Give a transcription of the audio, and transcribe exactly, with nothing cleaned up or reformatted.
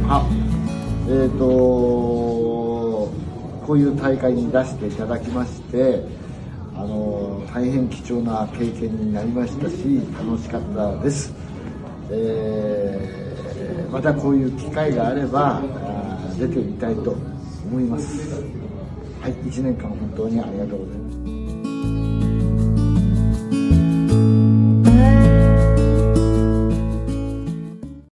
あ、えっとこういう大会に出していただきまして、あの大変貴重な経験になりましたし、楽しかったです。えー、またこういう機会があれば出てみたいと思います。はい、いちねんかん本当にありがとうございます。